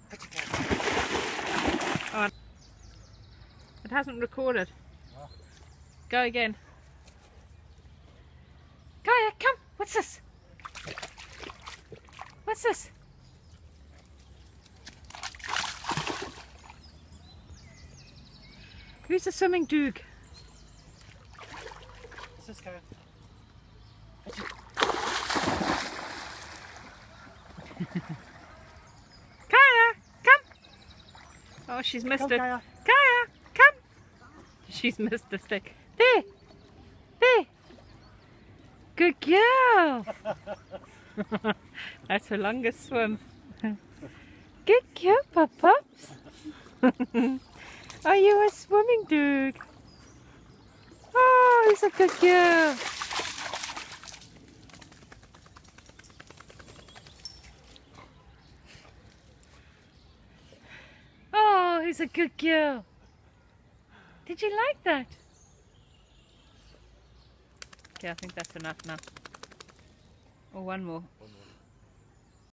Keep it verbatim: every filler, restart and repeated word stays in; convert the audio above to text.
Oh, it hasn't recorded. Go again. Kaya, come! What's this? What's this? Who's the swimming dude? What's this, Kaya? Kaya, come! Oh, she's missed Come, it. Kaya. Kaya, come! She's missed the stick. There! There! Good girl! That's her longest swim. Good girl, Pop-Pops! Are you a swimming dude? Oh, he's a good girl! Oh, he's a good girl. Did you like that? Okay, I think that's enough now. Or one more. One more.